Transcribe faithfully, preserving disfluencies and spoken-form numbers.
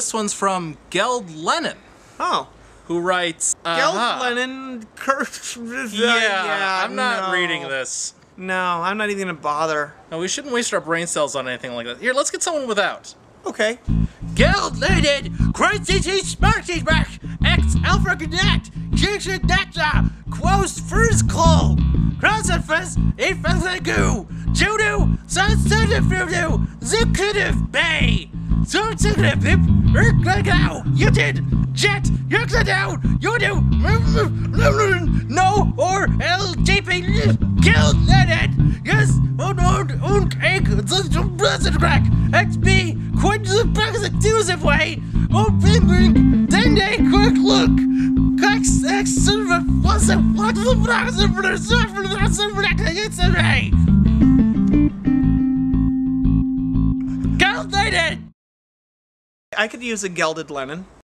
this one's from GELD LENEN, Oh. who writes... GELD uh-huh. LENEN... Yeah, yeah, I'm not no. reading this. No, I'm not even gonna bother. No, we shouldn't waste our brain cells on anything like that. Here, let's get someone without. Okay. GELD LENEN, Crazy Smarty Back, X Alpha Connect, Jigsha Data, Quos First Call, Cross at First, A Fast Goo, Judo, Sunset Voodoo, Zukutive Bay, Sunset Pip, Erklagao, you did, Jet, Yerkladao, you do, no, or L J P, GELD LENEN, yes, on on on egg, the crack, X B, quite the executive way, oh, bing, then they quick look, X X, what's the what's the process for the server, that's the it's a ray. GELD LENEN. I could use a gelded Lennon.